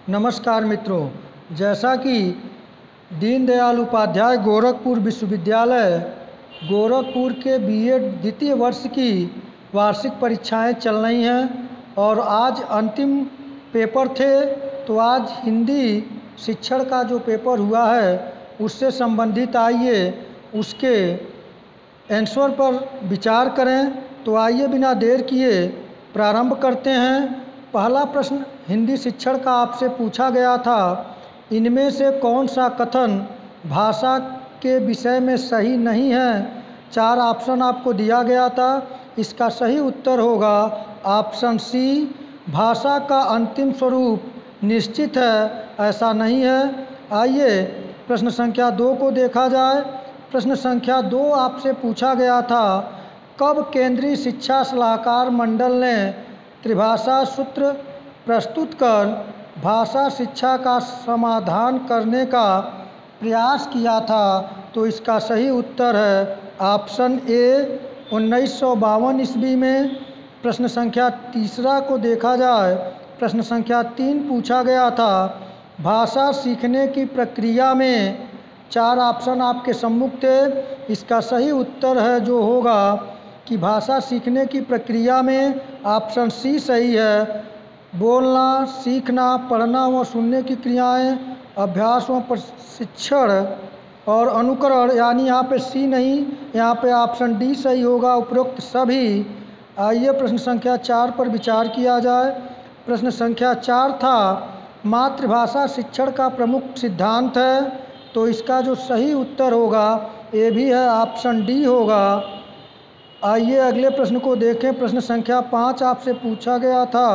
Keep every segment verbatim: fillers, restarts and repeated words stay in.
नमस्कार मित्रों, जैसा कि दीनदयाल उपाध्याय गोरखपुर विश्वविद्यालय गोरखपुर के बीएड द्वितीय वर्ष की वार्षिक परीक्षाएं चल रही हैं और आज अंतिम पेपर थे। तो आज हिंदी शिक्षण का जो पेपर हुआ है उससे संबंधित आइए उसके आंसर पर विचार करें। तो आइए बिना देर किए प्रारंभ करते हैं। पहला प्रश्न हिंदी शिक्षण का आपसे पूछा गया था, इनमें से कौन सा कथन भाषा के विषय में सही नहीं है। चार ऑप्शन आपको दिया गया था, इसका सही उत्तर होगा ऑप्शन सी, भाषा का अंतिम स्वरूप निश्चित है, ऐसा नहीं है। आइए प्रश्न संख्या दो को देखा जाए। प्रश्न संख्या दो आपसे पूछा गया था, कब केंद्रीय शिक्षा सलाहकार मंडल ने त्रिभाषा सूत्र प्रस्तुत कर भाषा शिक्षा का समाधान करने का प्रयास किया था। तो इसका सही उत्तर है ऑप्शन ए, उन्नीस सौ बावन ईस्वी में। प्रश्न संख्या तीसरा को देखा जाए। प्रश्न संख्या तीन पूछा गया था, भाषा सीखने की प्रक्रिया में चार ऑप्शन आपके सम्मुख थे, इसका सही उत्तर है जो होगा कि भाषा सीखने की प्रक्रिया में ऑप्शन सी सही है। बोलना, सीखना, पढ़ना व सुनने की क्रियाएं, अभ्यास व प्रशिक्षण और अनुकरण, यानी यहाँ पे सी नहीं, यहाँ पे ऑप्शन डी सही होगा, उपरोक्त सभी। आइए प्रश्न संख्या चार पर विचार किया जाए। प्रश्न संख्या चार था, मातृभाषा शिक्षण का प्रमुख सिद्धांत है। तो इसका जो सही उत्तर होगा ये भी है, ऑप्शन डी होगा। आइए अगले प्रश्न को देखें। प्रश्न संख्या पाँच आपसे पूछा गया था।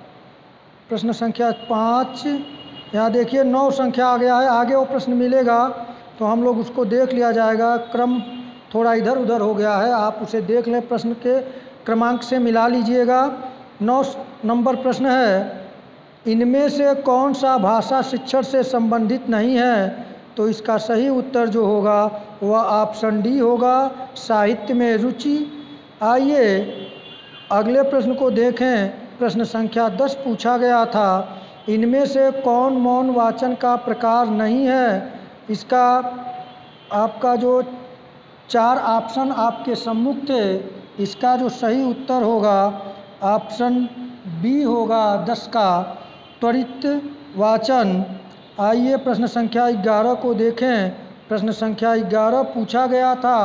प्रश्न संख्या पाँच, यहाँ देखिए नौ संख्या आ गया है, आगे वो प्रश्न मिलेगा तो हम लोग उसको देख लिया जाएगा। क्रम थोड़ा इधर उधर हो गया है, आप उसे देख लें, प्रश्न के क्रमांक से मिला लीजिएगा। नौ नंबर प्रश्न है, इनमें से कौन सा भाषा शिक्षण से संबंधित नहीं है। तो इसका सही उत्तर जो होगा वह ऑप्शन डी होगा, साहित्य में रुचि। आइए अगले प्रश्न को देखें। प्रश्न संख्या दस पूछा गया था, इनमें से कौन मौन वाचन का प्रकार नहीं है। इसका आपका जो चार ऑप्शन आपके सम्मुख थे, इसका जो सही उत्तर होगा ऑप्शन बी होगा, दस का त्वरित वाचन। आइए प्रश्न संख्या ग्यारह को देखें। प्रश्न संख्या ग्यारह पूछा गया था,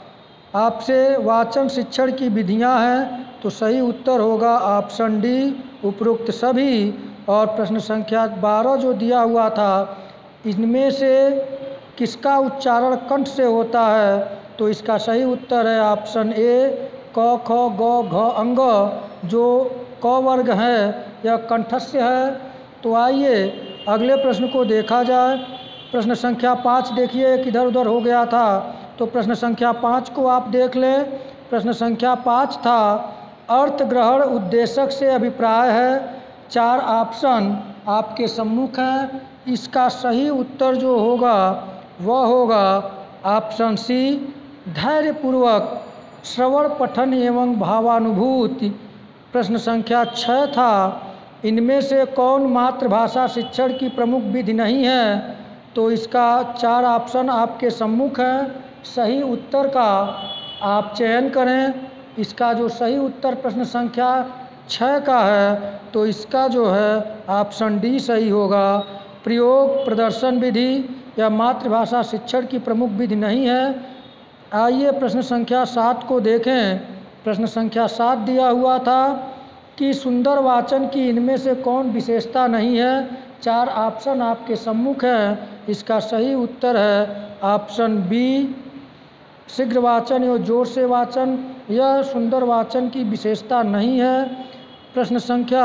आपसे वाचन शिक्षण की विधियां हैं। तो सही उत्तर होगा ऑप्शन डी, उपरोक्त सभी। और प्रश्न संख्या बारह जो दिया हुआ था, इनमें से किसका उच्चारण कंठ से होता है। तो इसका सही उत्तर है ऑप्शन ए, क ख ग घ अंग, जो क वर्ग है यह कंठस्य है। तो आइए अगले प्रश्न को देखा जाए। प्रश्न संख्या पाँच देखिए किधर उधर हो गया था, तो प्रश्न संख्या पाँच को आप देख लें। प्रश्न संख्या पाँच था, अर्थ ग्रहण उद्देशक से अभिप्राय है। चार ऑप्शन आपके सम्मुख हैं, इसका सही उत्तर जो होगा वह होगा ऑप्शन सी, धैर्यपूर्वक श्रवण पठन एवं भावानुभूति। प्रश्न संख्या छः था, इनमें से कौन मातृभाषा शिक्षण की प्रमुख विधि नहीं है। तो इसका चार ऑप्शन आपके सम्मुख हैं, सही उत्तर का आप चयन करें। इसका जो सही उत्तर प्रश्न संख्या छः का है, तो इसका जो है ऑप्शन डी सही होगा। प्रयोग प्रदर्शन विधि या मातृभाषा शिक्षण की प्रमुख विधि नहीं है। आइए प्रश्न संख्या सात को देखें। प्रश्न संख्या सात दिया हुआ था कि सुंदर वाचन की इनमें से कौन विशेषता नहीं है। चार ऑप्शन आपके सम्मुख हैं, इसका सही उत्तर है ऑप्शन बी, शीघ्र वाचन या जोर से वाचन, यह सुंदर वाचन की विशेषता नहीं है। प्रश्न संख्या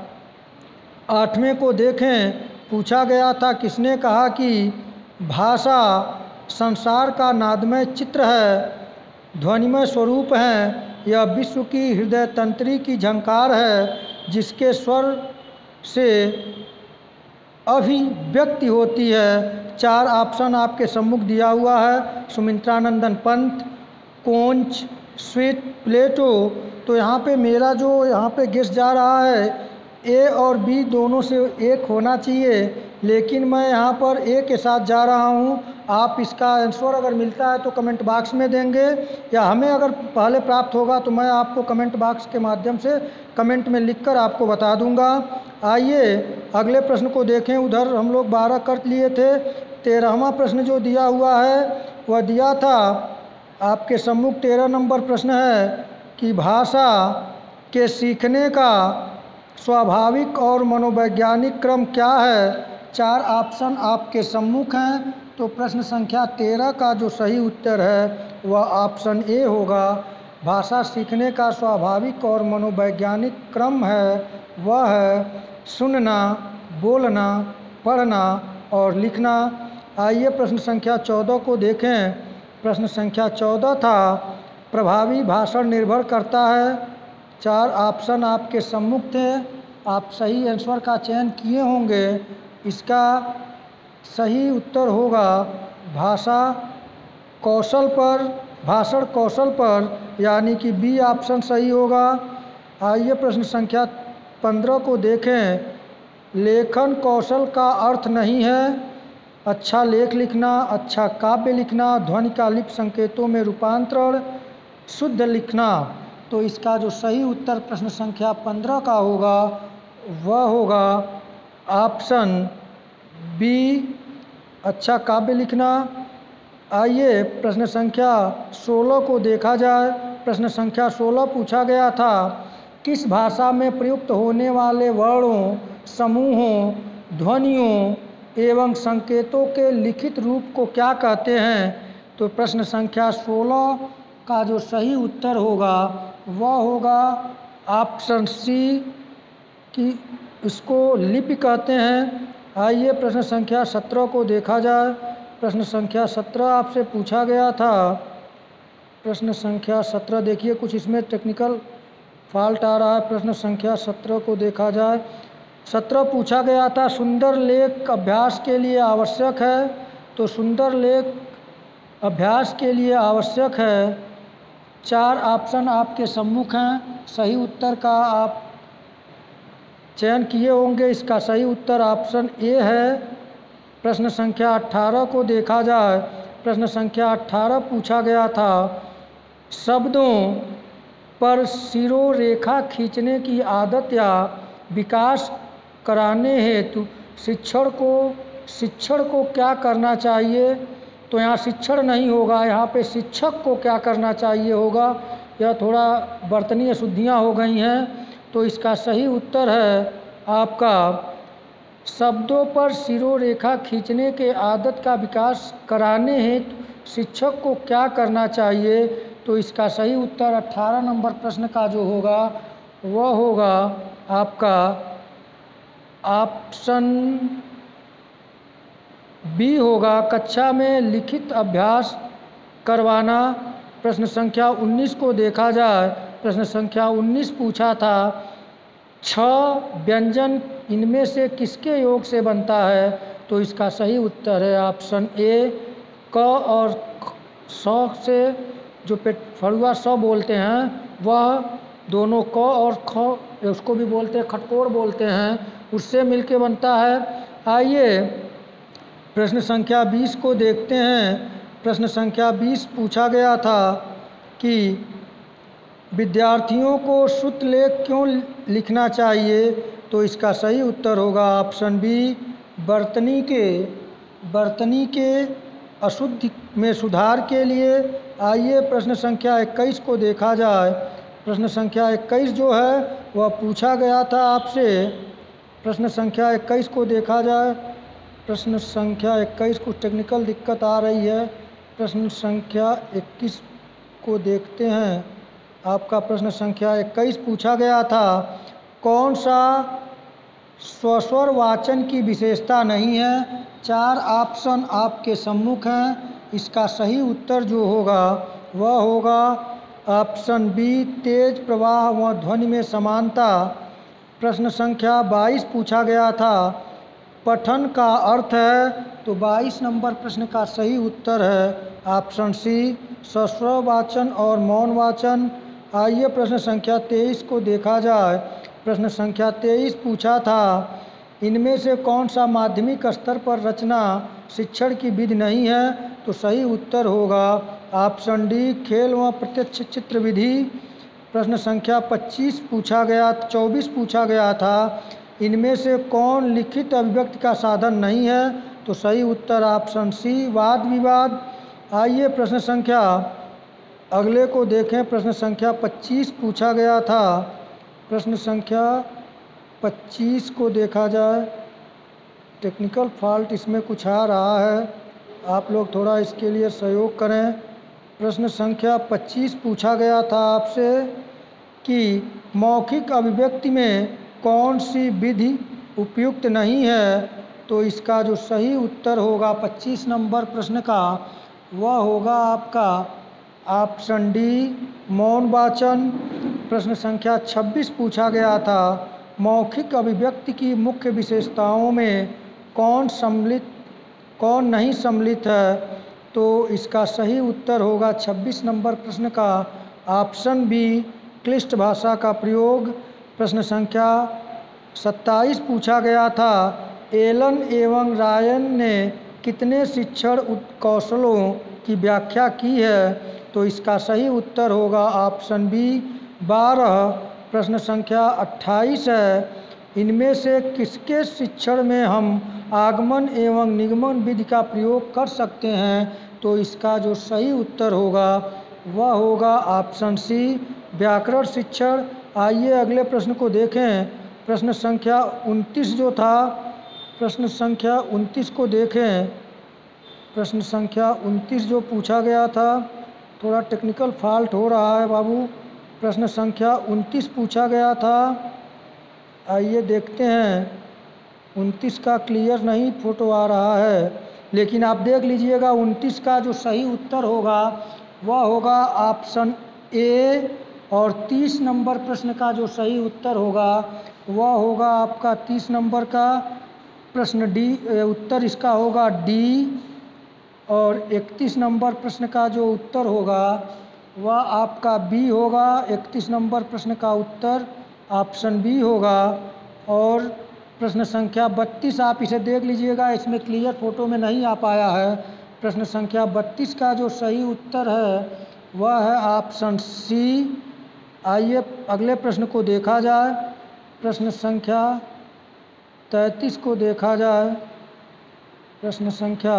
आठवें को देखें। पूछा गया था, किसने कहा कि भाषा संसार का नादमय चित्र है, ध्वनिमय स्वरूप है, यह विश्व की हृदय तंत्री की झंकार है, जिसके स्वर से अभिव्यक्ति होती है। चार ऑप्शन आपके सम्मुख दिया हुआ है, सुमित्रानंदन पंत, कोंच, स्वीट, प्लेटो। तो यहाँ पे मेरा जो यहाँ पे गेस जा रहा है ए और बी दोनों से एक होना चाहिए, लेकिन मैं यहाँ पर ए के साथ जा रहा हूँ। आप इसका आंसर अगर मिलता है तो कमेंट बॉक्स में देंगे, या हमें अगर पहले प्राप्त होगा तो मैं आपको कमेंट बॉक्स के माध्यम से कमेंट में लिखकर आपको बता दूंगा। आइए अगले प्रश्न को देखें। उधर हम लोग बारह कर लिए थे। तेरहवां प्रश्न जो दिया हुआ है वह दिया था आपके सम्मुख। तेरह नंबर प्रश्न है कि भाषा के सीखने का स्वाभाविक और मनोवैज्ञानिक क्रम क्या है। चार ऑप्शन आपके सम्मुख हैं। तो प्रश्न संख्या तेरह का जो सही उत्तर है वह ऑप्शन ए होगा। भाषा सीखने का स्वाभाविक और मनोवैज्ञानिक क्रम है वह है सुनना, बोलना, पढ़ना और लिखना। आइए प्रश्न संख्या चौदह को देखें। प्रश्न संख्या चौदह था प्रभावी भाषण निर्भर करता है। चार ऑप्शन आपके सम्मुख थे। आप सही आंसर का चयन किए होंगे। इसका सही उत्तर होगा भाषा कौशल पर, भाषण कौशल पर, यानी कि बी ऑप्शन सही होगा। आइए प्रश्न संख्या पंद्रह को देखें। लेखन कौशल का अर्थ नहीं है अच्छा लेख लिखना, अच्छा काव्य लिखना, ध्वनि का लिप संकेतों में रूपांतरण, शुद्ध लिखना। तो इसका जो सही उत्तर प्रश्न संख्या पंद्रह का होगा वह होगा ऑप्शन बी अच्छा काव्य लिखना। आइए प्रश्न संख्या सोलह को देखा जाए। प्रश्न संख्या सोलह पूछा गया था किस भाषा में प्रयुक्त होने वाले वर्णों, समूहों, ध्वनियों एवं संकेतों के लिखित रूप को क्या कहते हैं। तो प्रश्न संख्या सोलह का जो सही उत्तर होगा वह होगा ऑप्शन सी कि इसको लिपि कहते हैं। आइए प्रश्न संख्या सत्रह को देखा जाए। प्रश्न संख्या सत्रह आपसे पूछा गया था। प्रश्न संख्या सत्रह देखिए कुछ इसमें टेक्निकल फॉल्ट आ रहा है। प्रश्न संख्या सत्रह को देखा जाए। सत्रह पूछा गया था सुंदर लेख अभ्यास के लिए आवश्यक है। तो सुंदर लेख अभ्यास के लिए आवश्यक है। चार ऑप्शन आपके सम्मुख हैं। सही उत्तर का आप चयन किए होंगे। इसका सही उत्तर ऑप्शन ए है। प्रश्न संख्या अठारह को देखा जाए। प्रश्न संख्या अठारह पूछा गया था शब्दों पर शिरोरेखा खींचने की आदत या विकास कराने हेतु शिक्षण को शिक्षण को क्या करना चाहिए। तो यहाँ शिक्षण नहीं होगा, यहाँ पे शिक्षक को क्या करना चाहिए होगा। यह थोड़ा वर्तनीय अशुद्धियाँ हो गई हैं। तो इसका सही उत्तर है आपका शब्दों पर शिरोरेखा खींचने के आदत का विकास कराने हेतु शिक्षक को क्या करना चाहिए। तो इसका सही उत्तर अठारह नंबर प्रश्न का जो होगा वह होगा आपका ऑप्शन बी होगा कक्षा में लिखित अभ्यास करवाना। प्रश्न संख्या उन्नीस को देखा जाए। प्रश्न संख्या उन्नीस पूछा था छह व्यंजन इनमें से किसके योग से बनता है। तो इसका सही उत्तर है ऑप्शन ए क और स से, जो पेट फड़ुआ स बोलते हैं वह दोनों क और ख उसको भी बोलते हैं खटकोर बोलते हैं, उससे मिलके बनता है। आइए प्रश्न संख्या बीस को देखते हैं। प्रश्न संख्या बीस पूछा गया था कि विद्यार्थियों को शुद्ध लेख क्यों लिखना चाहिए। तो इसका सही उत्तर होगा ऑप्शन बी वर्तनी के वर्तनी के अशुद्धि में सुधार के लिए। आइए प्रश्न संख्या इक्कीस को देखा जाए। प्रश्न संख्या इक्कीस जो है वह पूछा गया था आपसे। प्रश्न संख्या इक्कीस को देखा जाए। प्रश्न संख्या इक्कीस को टेक्निकल दिक्कत आ रही है। प्रश्न संख्या इक्कीस को देखते हैं। आपका प्रश्न संख्या इक्कीस पूछा गया था कौन सा स्वस्वर वाचन की विशेषता नहीं है। चार ऑप्शन आपके सम्मुख हैं। इसका सही उत्तर जो होगा वह होगा ऑप्शन बी तेज प्रवाह व ध्वनि में समानता। प्रश्न संख्या बाईस पूछा गया था पठन का अर्थ है। तो बाईस नंबर प्रश्न का सही उत्तर है ऑप्शन सी सस्वर वाचन और मौन वाचन। आइए प्रश्न संख्या तेईस को देखा जाए। प्रश्न संख्या तेईस पूछा था, इनमें से कौन सा माध्यमिक स्तर पर रचना शिक्षण की विधि नहीं है? तो सही उत्तर होगा ऑप्शन डी, खेल व प्रत्यक्ष चित्र विधि। प्रश्न संख्या पच्चीस पूछा गया चौबीस पूछा गया था, इनमें से कौन लिखित अभिव्यक्ति का साधन नहीं है? तो सही उत्तर ऑप्शन सी, वाद विवाद। आइए प्रश्न संख्या अगले को देखें। प्रश्न संख्या पच्चीस पूछा गया था, प्रश्न संख्या पच्चीस को देखा जाए। टेक्निकल फॉल्ट इसमें कुछ आ रहा है, आप लोग थोड़ा इसके लिए सहयोग करें। प्रश्न संख्या पच्चीस पूछा गया था आपसे कि मौखिक अभिव्यक्ति में कौन सी विधि उपयुक्त नहीं है? तो इसका जो सही उत्तर होगा पच्चीस नंबर प्रश्न का, वह होगा आपका ऑप्शन डी, मौन वाचन। प्रश्न संख्या छब्बीस पूछा गया था, मौखिक अभिव्यक्ति की मुख्य विशेषताओं में कौन सम्मिलित कौन नहीं सम्मिलित है? तो इसका सही उत्तर होगा छब्बीस नंबर प्रश्न का ऑप्शन बी, क्लिष्ट भाषा का प्रयोग। प्रश्न संख्या सत्ताईस पूछा गया था, एलन एवं रायन ने कितने शिक्षण कौशलों की व्याख्या की है? तो इसका सही उत्तर होगा ऑप्शन बी, बारह। प्रश्न संख्या अट्ठाईस है, इनमें से किसके शिक्षण में हम आगमन एवं निगमन विधि का प्रयोग कर सकते हैं? तो इसका जो सही उत्तर होगा वह होगा ऑप्शन सी, व्याकरण शिक्षण। आइए अगले प्रश्न को देखें। प्रश्न संख्या उनतीस जो था, प्रश्न संख्या उनतीस को देखें। प्रश्न संख्या उनतीस जो पूछा गया था, थोड़ा टेक्निकल फॉल्ट हो रहा है बाबू। प्रश्न संख्या उनतीस पूछा गया था, आइए देखते हैं। उनतीस का क्लियर नहीं फोटो आ रहा है, लेकिन आप देख लीजिएगा उनतीस का जो सही उत्तर होगा वह होगा ऑप्शन ए, और तीस नंबर प्रश्न का जो सही उत्तर होगा वह होगा आपका तीस नंबर का प्रश्न डी, उत्तर इसका होगा डी। और इकतीस नंबर प्रश्न का जो उत्तर होगा वह आपका बी होगा। इकतीस नंबर प्रश्न का उत्तर ऑप्शन बी होगा। और प्रश्न संख्या बत्तीस आप इसे देख लीजिएगा, इसमें क्लियर फोटो में नहीं आ पाया है। प्रश्न संख्या बत्तीस का जो सही उत्तर है वह है ऑप्शन सी। आइए अगले प्रश्न को देखा जाए। प्रश्न संख्या तैंतीस को देखा जाए। प्रश्न संख्या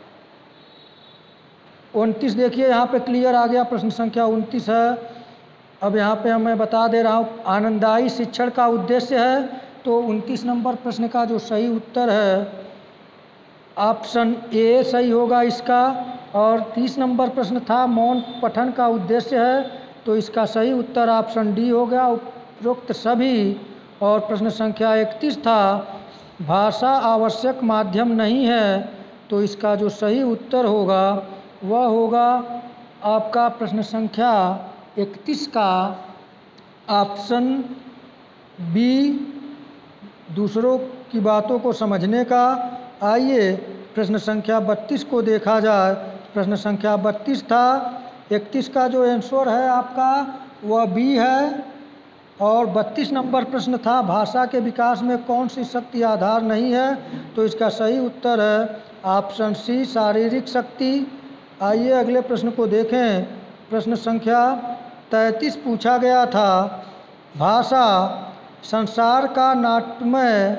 उनतीस देखिए यहाँ पे क्लियर आ गया, प्रश्न संख्या उनतीस है। अब यहाँ पे मैं बता दे रहा हूँ, आनंददायी शिक्षण का उद्देश्य है। तो उनतीस नंबर प्रश्न का जो सही उत्तर है ऑप्शन ए सही होगा इसका। और तीस नंबर प्रश्न था, मौन पठन का उद्देश्य है। तो इसका सही उत्तर ऑप्शन डी हो गया, उपरोक्त सभी। और प्रश्न संख्या इकतीस था, भाषा आवश्यक माध्यम नहीं है। तो इसका जो सही उत्तर होगा वह होगा आपका प्रश्न संख्या इकतीस का ऑप्शन बी, दूसरों की बातों को समझने का। आइए प्रश्न संख्या बत्तीस को देखा जाए। प्रश्न संख्या बत्तीस था, इकतीस का जो आंसर है आपका वह बी है। और बत्तीस नंबर प्रश्न था, भाषा के विकास में कौन सी शक्ति आधार नहीं है? तो इसका सही उत्तर है ऑप्शन सी, शारीरिक शक्ति। आइए अगले प्रश्न को देखें। प्रश्न संख्या तैंतीस पूछा गया था, भाषा संसार का नाट्यमय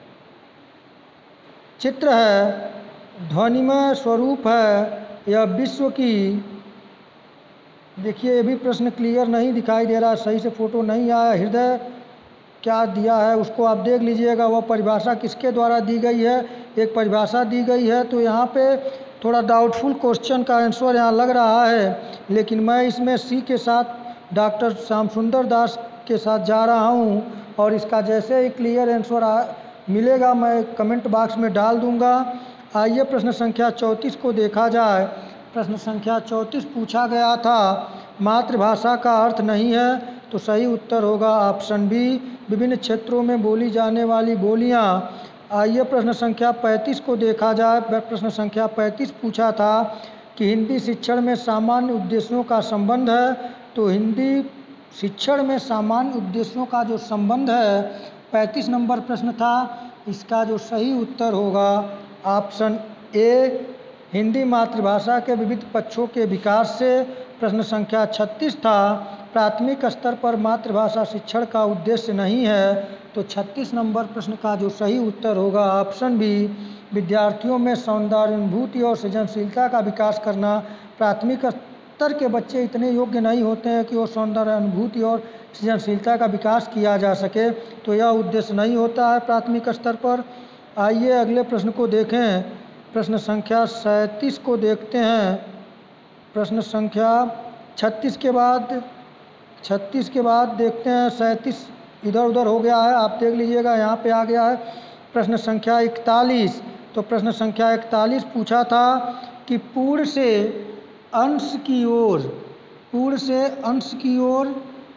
चित्र है, ध्वनिमय स्वरूप है, यह विश्व की। देखिए ये भी प्रश्न क्लियर नहीं दिखाई दे रहा, सही से फोटो नहीं आया। हृदय क्या दिया है उसको आप देख लीजिएगा, वह परिभाषा किसके द्वारा दी गई है। एक परिभाषा दी गई है, तो यहाँ पे थोड़ा डाउटफुल क्वेश्चन का आंसर यहाँ लग रहा है, लेकिन मैं इसमें सी के साथ डॉक्टर श्याम सुंदर दास के साथ जा रहा हूँ। और इसका जैसे ही क्लियर आंसर मिलेगा मैं कमेंट बॉक्स में डाल दूँगा। आइए प्रश्न संख्या चौंतीस को देखा जाए। प्रश्न संख्या चौंतीस पूछा गया था, मातृभाषा का अर्थ नहीं है। तो सही उत्तर होगा ऑप्शन बी, विभिन्न क्षेत्रों में बोली जाने वाली बोलियां। आइए प्रश्न संख्या पैंतीस को देखा जाए। प्रश्न संख्या पैंतीस पूछा था कि हिंदी शिक्षण में सामान्य उद्देश्यों का संबंध है। तो हिंदी शिक्षण में सामान्य उद्देश्यों का जो संबंध है, पैंतीस नंबर प्रश्न था। इसका जो सही उत्तर होगा ऑप्शन ए, हिंदी मातृभाषा के विविध पक्षों के विकास से। प्रश्न संख्या छत्तीस था, प्राथमिक स्तर पर मातृभाषा शिक्षण का उद्देश्य नहीं है। तो छत्तीस नंबर प्रश्न का जो सही उत्तर होगा ऑप्शन बी, विद्यार्थियों में सौंदर्यानुभूति और सृजनशीलता का विकास करना। प्राथमिक स्तर के बच्चे इतने योग्य नहीं होते हैं कि वो सौंदर्यानुभूति और सृजनशीलता का विकास किया जा सके, तो यह उद्देश्य नहीं होता है प्राथमिक स्तर पर। आइए अगले प्रश्न को देखें। प्रश्न संख्या सैंतीस को देखते हैं। प्रश्न संख्या छत्तीस के बाद छत्तीस के बाद देखते हैं, सैंतीस इधर उधर हो गया है, आप देख लीजिएगा, यहाँ पे आ गया है। प्रश्न संख्या इकतालीस। तो प्रश्न संख्या इकतालीस पूछा था कि पूर्ण से अंश की ओर पूर्ण से अंश की ओर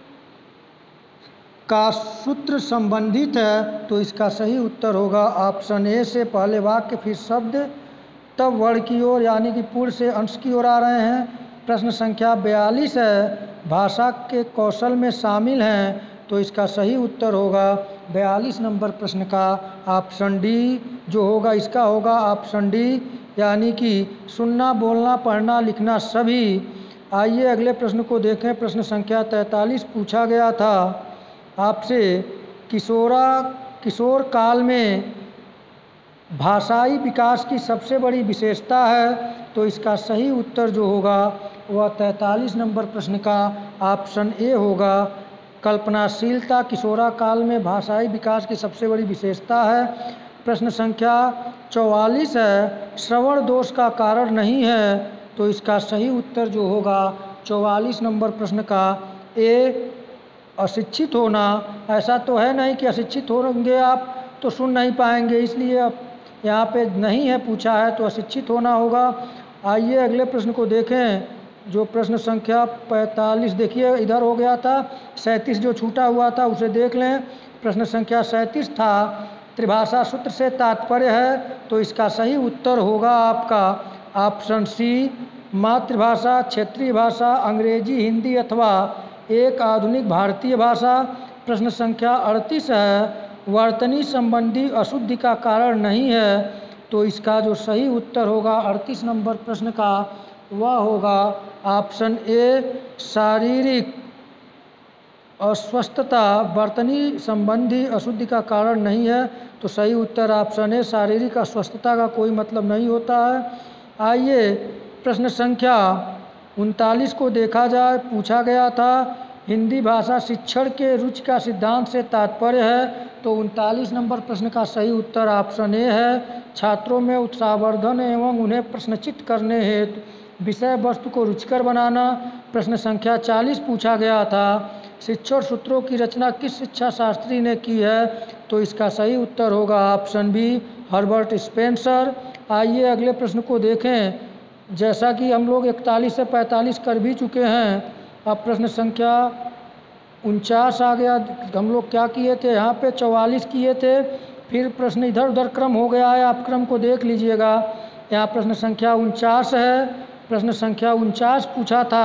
का सूत्र संबंधित है। तो इसका सही उत्तर होगा ऑप्शन ए से पहले वाक्य फिर शब्द तब वर्ण की ओर, यानी कि पूर्ण से अंश की ओर आ रहे हैं। प्रश्न संख्या बयालीस है, भाषा के कौशल में शामिल हैं। तो इसका सही उत्तर होगा बयालीस नंबर प्रश्न का ऑप्शन डी जो होगा, इसका होगा ऑप्शन डी, यानी कि सुनना, बोलना, पढ़ना, लिखना सभी। आइए अगले प्रश्न को देखें। प्रश्न संख्या तैंतालीस पूछा गया था आपसे, किशोरा किशोर काल में भाषाई विकास की सबसे बड़ी विशेषता है। तो इसका सही उत्तर जो होगा वह तैंतालीस नंबर प्रश्न का ऑप्शन ए होगा, कल्पनाशीलता किशोरा काल में भाषाई विकास की सबसे बड़ी विशेषता है। प्रश्न संख्या चौवालीस है, श्रवण दोष का कारण नहीं है। तो इसका सही उत्तर जो होगा चौवालीस नंबर प्रश्न का ए, अशिक्षित होना। ऐसा तो है नहीं कि अशिक्षित होंगे आप तो सुन नहीं पाएंगे, इसलिए अब यहाँ पे नहीं है पूछा है, तो अशिक्षित होना होगा। आइए अगले प्रश्न को देखें। जो प्रश्न संख्या पैंतालीस, देखिए इधर हो गया था, सैंतीस जो छूटा हुआ था उसे देख लें। प्रश्न संख्या सैंतीस था, त्रिभाषा सूत्र से तात्पर्य है। तो इसका सही उत्तर होगा आपका ऑप्शन सी, मातृभाषा, क्षेत्रीय भाषा, अंग्रेजी, हिंदी अथवा एक आधुनिक भारतीय भाषा। प्रश्न संख्या अड़तीस है, वर्तनी संबंधी अशुद्धि का कारण नहीं है। तो इसका जो सही उत्तर होगा अड़तीस नंबर प्रश्न का वह होगा ऑप्शन ए, शारीरिक अस्वस्थता वर्तनी संबंधी अशुद्धि का कारण नहीं है। तो सही उत्तर ऑप्शन ए, शारीरिक अस्वस्थता का कोई मतलब नहीं होता है। आइए प्रश्न संख्या उनतालीस को देखा जाए। पूछा गया था, हिंदी भाषा शिक्षण के रुचि का सिद्धांत से तात्पर्य है। तो उनतालीस नंबर प्रश्न का सही उत्तर ऑप्शन ए है, छात्रों में उत्साहवर्धन एवं उन्हें प्रश्नचित करने हेतु विषय वस्तु को रुचिकर बनाना। प्रश्न संख्या चालीस पूछा गया था, शिक्षण सूत्रों की रचना किस शिक्षा शास्त्री ने की है। तो इसका सही उत्तर होगा ऑप्शन बी, हर्बर्ट स्पेंसर। आइए अगले प्रश्न को देखें। जैसा कि हम लोग इकतालीस से पैंतालीस कर भी चुके हैं, अब प्रश्न संख्या उनचास आ गया। हम लोग क्या किए थे, यहाँ पे चौवालीस किए थे, फिर प्रश्न इधर उधर क्रम हो गया है, आप क्रम को देख लीजिएगा। यहाँ प्रश्न संख्या उनचास है। प्रश्न संख्या उनचास पूछा था,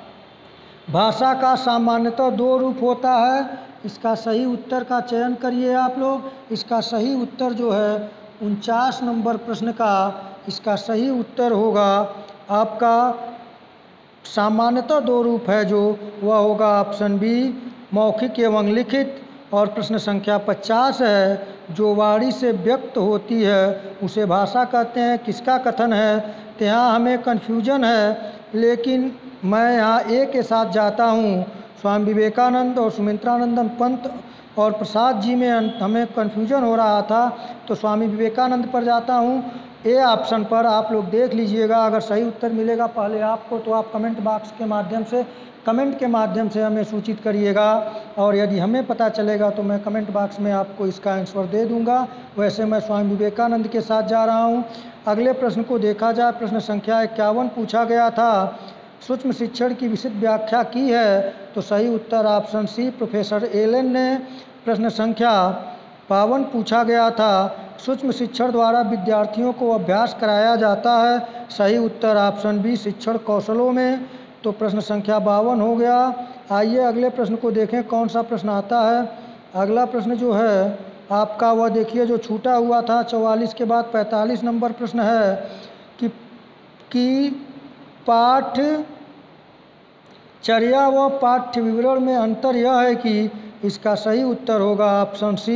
भाषा का सामान्यतः दो रूप होता है। इसका सही उत्तर का चयन करिए आप लोग। इसका सही उत्तर जो है उनचास नंबर प्रश्न का इसका सही उत्तर होगा आपका, सामान्यतः दो रूप है जो वह होगा ऑप्शन बी, मौखिक एवं लिखित। और प्रश्न संख्या पचास है, जो वाणी से व्यक्त होती है उसे भाषा कहते हैं, किसका कथन है। तो यहाँ हमें कन्फ्यूजन है, लेकिन मैं यहाँ ए के साथ जाता हूँ। स्वामी विवेकानंद और सुमित्रानंदन पंत और प्रसाद जी में हमें कन्फ्यूजन हो रहा था, तो स्वामी विवेकानंद पर जाता हूँ। ए ऑप्शन पर आप लोग देख लीजिएगा, अगर सही उत्तर मिलेगा पहले आपको तो आप कमेंट बॉक्स के माध्यम से कमेंट के माध्यम से हमें सूचित करिएगा, और यदि हमें पता चलेगा तो मैं कमेंट बॉक्स में आपको इसका आंसर दे दूंगा। वैसे मैं स्वामी विवेकानंद के साथ जा रहा हूं। अगले प्रश्न को देखा जाए। प्रश्न संख्या इक्यावन पूछा गया था, सूक्ष्म शिक्षण की विशद व्याख्या की है। तो सही उत्तर ऑप्शन सी, प्रोफेसर एलन ने। प्रश्न संख्या बावन पूछा गया था, सूक्ष्म शिक्षण द्वारा विद्यार्थियों को अभ्यास कराया जाता है। सही उत्तर ऑप्शन बी, शिक्षण कौशलों में। तो प्रश्न संख्या बावन हो गया। आइए अगले प्रश्न को देखें कौन सा प्रश्न आता है। अगला प्रश्न जो है आपका वह देखिए जो छूटा हुआ था चौवालीस के बाद पैंतालीस नंबर प्रश्न है कि कि पाठ चर्या व पाठ्य विवरण में अंतर यह है कि इसका सही उत्तर होगा ऑप्शन सी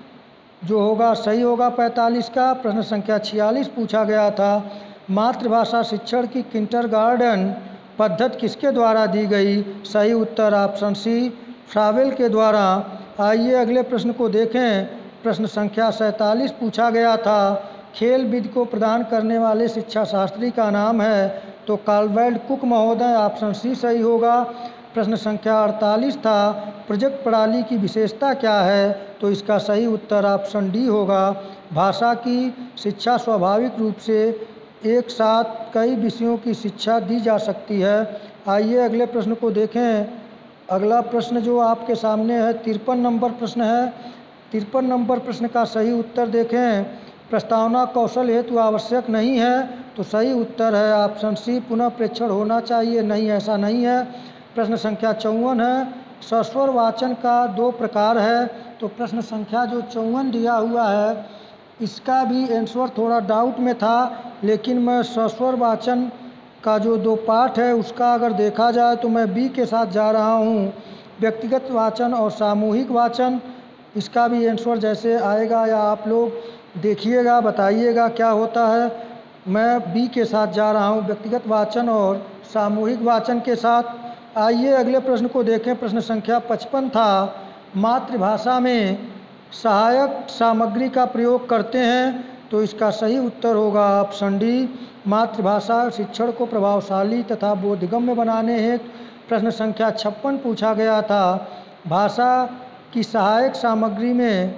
जो होगा सही होगा पैंतालीस का। प्रश्न संख्या छियालीस पूछा गया था मातृभाषा शिक्षण की किंडरगार्टन पद्धति किसके द्वारा दी गई। सही उत्तर ऑप्शन सी फ्रावेल के द्वारा। आइए अगले प्रश्न को देखें। प्रश्न संख्या सैंतालीस पूछा गया था खेल विधि को प्रदान करने वाले शिक्षा शास्त्री का नाम है तो कार्लवाइल्ड कुक महोदय। ऑप्शन सी सही होगा। प्रश्न संख्या अड़तालीस था प्रोजेक्ट प्रणाली की विशेषता क्या है तो इसका सही उत्तर ऑप्शन डी होगा। भाषा की शिक्षा स्वाभाविक रूप से एक साथ कई विषयों की शिक्षा दी जा सकती है। आइए अगले प्रश्न को देखें। अगला प्रश्न जो आपके सामने है तिरपन नंबर प्रश्न है। तिरपन नंबर प्रश्न का सही उत्तर देखें। प्रस्तावना कौशल हेतु आवश्यक नहीं है तो सही उत्तर है ऑप्शन सी पुनः प्रेक्षण होना चाहिए। नहीं, ऐसा नहीं है। प्रश्न संख्या चौवन है सस्वर वाचन का दो प्रकार है तो प्रश्न संख्या जो चौवन दिया हुआ है इसका भी आंसर थोड़ा डाउट में था लेकिन मैं सस्वर वाचन का जो दो पाठ है उसका अगर देखा जाए तो मैं बी के साथ जा रहा हूँ। व्यक्तिगत वाचन और सामूहिक वाचन इसका भी आंसर जैसे आएगा या आप लोग देखिएगा बताइएगा क्या होता है। मैं बी के साथ जा रहा हूँ व्यक्तिगत वाचन और सामूहिक वाचन के साथ। आइए अगले प्रश्न को देखें। प्रश्न संख्या पचपन था मातृभाषा में सहायक सामग्री का प्रयोग करते हैं तो इसका सही उत्तर होगा ऑप्शन डी मातृभाषा शिक्षण को प्रभावशाली तथा बोधगम्य बनाने हेतु। प्रश्न संख्या छप्पन पूछा गया था भाषा की सहायक सामग्री में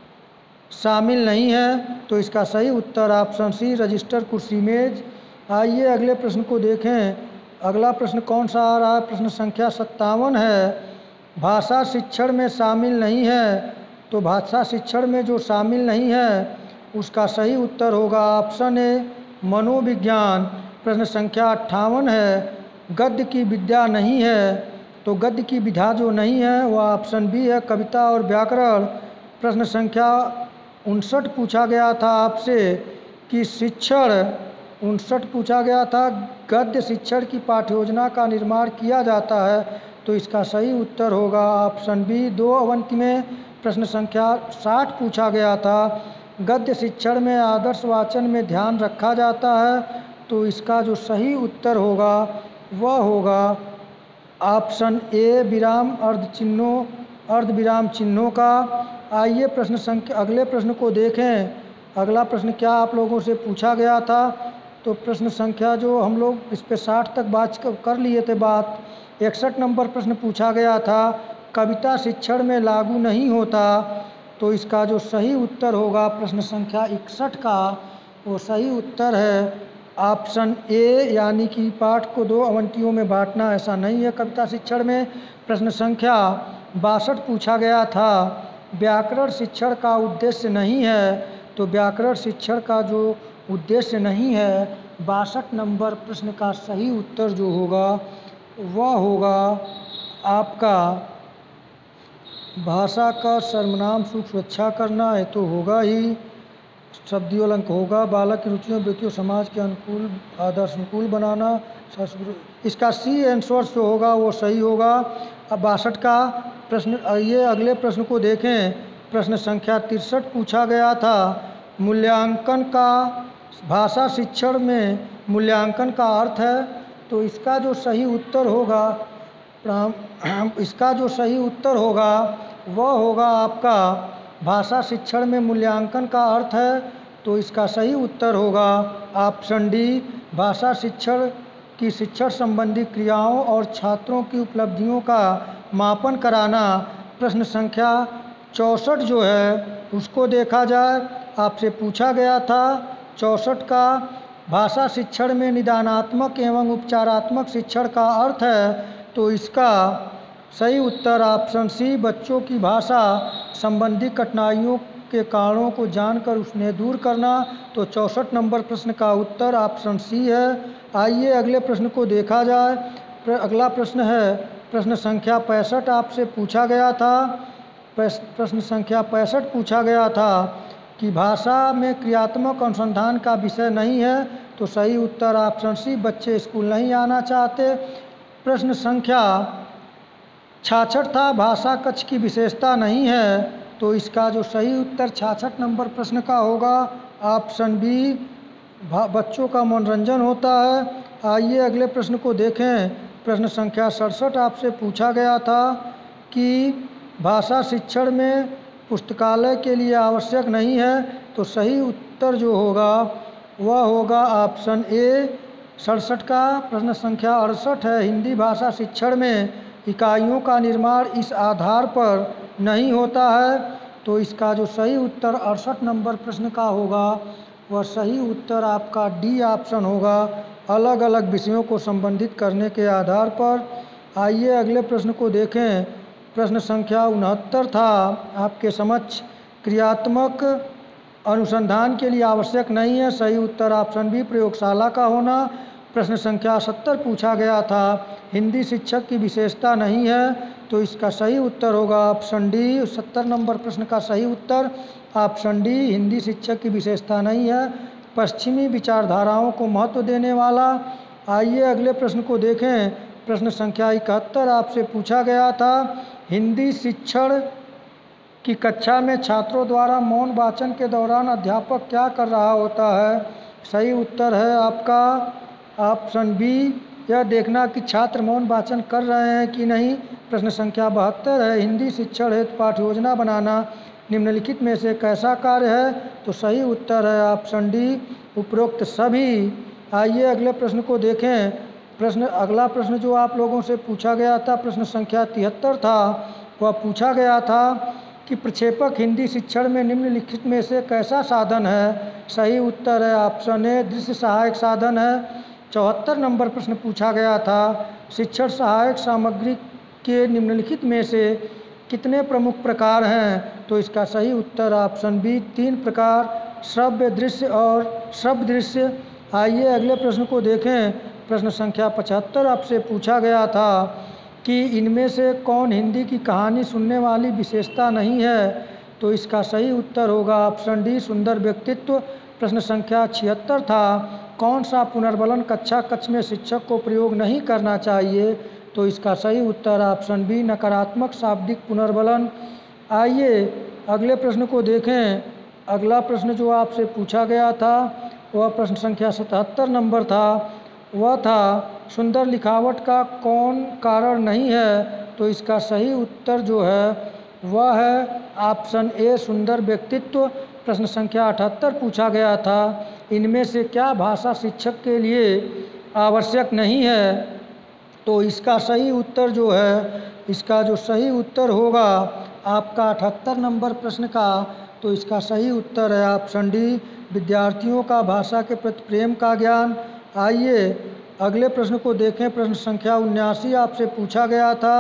शामिल नहीं है तो इसका सही उत्तर ऑप्शन सी रजिस्टर कुर्सी मेज। आइए अगले प्रश्न को देखें। अगला प्रश्न कौन सा आ रहा है। प्रश्न संख्या सत्तावन है भाषा शिक्षण में शामिल नहीं है तो भाषा शिक्षण में जो शामिल नहीं है उसका सही उत्तर होगा ऑप्शन ए मनोविज्ञान। प्रश्न संख्या अट्ठावन है गद्य की विद्या नहीं है तो गद्य की विधा जो नहीं है वह ऑप्शन बी है कविता और व्याकरण। प्रश्न संख्या उनसठ पूछा गया था आपसे कि शिक्षण उनसठ पूछा गया था गद्य शिक्षण की पाठ्य योजना का निर्माण किया जाता है तो इसका सही उत्तर होगा ऑप्शन बी दो अवंती में। प्रश्न संख्या साठ पूछा गया था गद्य शिक्षण में आदर्श वाचन में ध्यान रखा जाता है तो इसका जो सही उत्तर होगा वह होगा ऑप्शन ए विराम अर्ध चिन्हों अर्ध विराम चिन्हों का। आइए प्रश्न संख्या अगले प्रश्न को देखें। अगला प्रश्न क्या आप लोगों से पूछा गया था तो प्रश्न संख्या जो हम लोग इस पे साठ तक बात कर लिए थे बात। इकसठ नंबर प्रश्न पूछा गया था कविता शिक्षण में लागू नहीं होता तो इसका जो सही उत्तर होगा प्रश्न संख्या इकसठ का वो सही उत्तर है ऑप्शन ए यानी कि पाठ को दो अवंतियों में बांटना ऐसा नहीं है कविता शिक्षण में। प्रश्न संख्या बासठ पूछा गया था व्याकरण शिक्षण का उद्देश्य नहीं है तो व्याकरण शिक्षण का जो उद्देश्य नहीं है बासठ नंबर प्रश्न का सही उत्तर जो होगा वह होगा आपका भाषा का सर्वनाम सुख सुरक्षा करना है तो होगा ही शब्दियोलंक होगा बालक की रुचियों वृत्तियों समाज के अनुकूल आदर्श अनुकूल बनाना इसका सी आंसर जो होगा वो सही होगा। अब बासठ का प्रश्न आइए अगले प्रश्न को देखें। प्रश्न संख्या तिरसठ पूछा गया था मूल्यांकन का भाषा शिक्षण में मूल्यांकन का अर्थ है तो इसका जो सही उत्तर होगा इसका जो सही उत्तर होगा वह होगा आपका भाषा शिक्षण में मूल्यांकन का अर्थ है तो इसका सही उत्तर होगा ऑप्शन डी भाषा शिक्षण की शिक्षण संबंधी क्रियाओं और छात्रों की उपलब्धियों का मापन कराना। प्रश्न संख्या चौंसठ जो है उसको देखा जाए आपसे पूछा गया था चौंसठ का भाषा शिक्षण में निदानात्मक एवं उपचारात्मक शिक्षण का अर्थ है तो इसका सही उत्तर ऑप्शन सी बच्चों की भाषा संबंधी कठिनाइयों के कारणों को जानकर उन्हें दूर करना तो चौंसठ नंबर प्रश्न का उत्तर ऑप्शन सी है। आइए अगले प्रश्न को देखा जाए। अगला प्रश्न है प्रश्न संख्या पैंसठ आपसे पूछा गया था। प्रश्न संख्या पैंसठ पूछा गया था कि भाषा में क्रियात्मक अनुसंधान का विषय नहीं है, तो सही उत्तर ऑप्शन सी, बच्चे स्कूल नहीं आना चाहते। प्रश्न संख्या छियासठ था, भाषा कक्ष की विशेषता नहीं है, तो इसका जो सही उत्तर छियासठ नंबर प्रश्न का होगा ऑप्शन बी, बच्चों का मनोरंजन होता है। आइए अगले प्रश्न को देखें। प्रश्न संख्या सड़सठ आपसे पूछा गया था कि भाषा शिक्षण में पुस्तकालय के लिए आवश्यक नहीं है, तो सही उत्तर जो होगा वह होगा ऑप्शन ए सड़सठ का। प्रश्न संख्या अड़सठ है, हिंदी भाषा शिक्षण में इकाइयों का निर्माण इस आधार पर नहीं होता है, तो इसका जो सही उत्तर अड़सठ नंबर प्रश्न का होगा वह सही उत्तर आपका डी ऑप्शन होगा, अलग अलग विषयों को संबंधित करने के आधार पर। आइए अगले प्रश्न को देखें। प्रश्न संख्या उनहत्तर था आपके समक्ष, क्रियात्मक अनुसंधान के लिए आवश्यक नहीं है, सही उत्तर ऑप्शन बी प्रयोगशाला का होना। प्रश्न संख्या सत्तर पूछा गया था, हिंदी शिक्षक की विशेषता नहीं है, तो इसका सही उत्तर होगा ऑप्शन डी। सत्तर नंबर प्रश्न का सही उत्तर ऑप्शन डी, हिंदी शिक्षक की विशेषता नहीं है, पश्चिमी विचारधाराओं को महत्व देने वाला। आइए अगले प्रश्न को देखें। प्रश्न संख्या इकहत्तर आपसे पूछा गया था, हिंदी शिक्षण की कक्षा में छात्रों द्वारा मौन वाचन के दौरान अध्यापक क्या कर रहा होता है, सही उत्तर है आपका ऑप्शन बी, यह देखना कि छात्र मौन वाचन कर रहे हैं कि नहीं। प्रश्न संख्या बहत्तर है, हिंदी शिक्षण हेतु पाठ्य योजना बनाना निम्नलिखित में से कैसा कार्य है, तो सही उत्तर है ऑप्शन डी उपरोक्त सभी। आइए अगले प्रश्न को देखें। प्रश्न अगला प्रश्न जो आप लोगों से पूछा गया था, प्रश्न संख्या तिहत्तर था, वह पूछा गया था कि प्रक्षेपक हिंदी शिक्षण में निम्नलिखित में से कैसा साधन है, सही उत्तर है ऑप्शन ए दृश्य सहायक साधन है। चौहत्तर नंबर प्रश्न पूछा गया था, शिक्षण सहायक सामग्री के निम्नलिखित में से कितने प्रमुख प्रकार हैं, तो इसका सही उत्तर ऑप्शन बी तीन प्रकार, श्रव्य, दृश्य और शब्द दृश्य। आइए अगले प्रश्न को देखें। प्रश्न संख्या पचहत्तर आपसे पूछा गया था कि इनमें से कौन हिंदी की कहानी सुनने वाली विशेषता नहीं है, तो इसका सही उत्तर होगा ऑप्शन डी सुंदर व्यक्तित्व। प्रश्न संख्या छिहत्तर था, कौन सा पुनर्बलन कक्षा कक्ष में शिक्षक को प्रयोग नहीं करना चाहिए, तो इसका सही उत्तर ऑप्शन बी नकारात्मक शाब्दिक पुनर्बलन। आइए अगले प्रश्न को देखें। अगला प्रश्न जो आपसे पूछा गया था वह प्रश्न संख्या सतहत्तर नंबर था, वह था सुंदर लिखावट का कौन कारण नहीं है, तो इसका सही उत्तर जो है वह है ऑप्शन ए सुंदर व्यक्तित्व। प्रश्न संख्या अठहत्तर पूछा गया था, इनमें से क्या भाषा शिक्षक के लिए आवश्यक नहीं है, तो इसका सही उत्तर जो है इसका जो सही उत्तर होगा आपका अठहत्तर नंबर प्रश्न का, तो इसका सही उत्तर है ऑप्शन डी विद्यार्थियों का भाषा के प्रति प्रेम का ज्ञान। आइए अगले प्रश्न को देखें। प्रश्न संख्या उन्यासी आपसे पूछा गया था,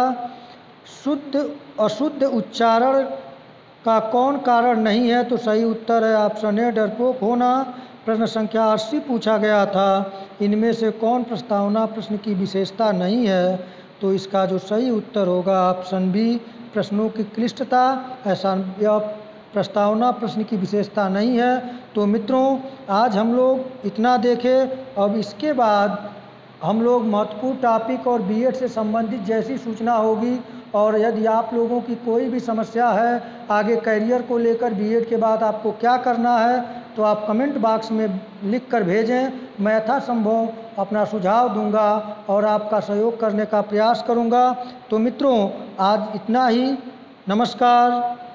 शुद्ध अशुद्ध उच्चारण का कौन कारण नहीं है, तो सही उत्तर है ऑप्शन ए डरपोक होना। प्रश्न संख्या अस्सी पूछा गया था, इनमें से कौन प्रस्तावना प्रश्न की विशेषता नहीं है, तो इसका जो सही उत्तर होगा ऑप्शन बी प्रश्नों की क्लिष्टता, ऐसा यह प्रस्तावना प्रश्न की विशेषता नहीं है। तो मित्रों आज हम लोग इतना देखे, अब इसके बाद हम लोग महत्वपूर्ण टॉपिक और बीएड से संबंधित जैसी सूचना होगी, और यदि आप लोगों की कोई भी समस्या है आगे करियर को लेकर बीएड के बाद आपको क्या करना है, तो आप कमेंट बॉक्स में लिख कर भेजें, मैं यथासंभव अपना सुझाव दूंगा और आपका सहयोग करने का प्रयास करूंगा। तो मित्रों आज इतना ही, नमस्कार।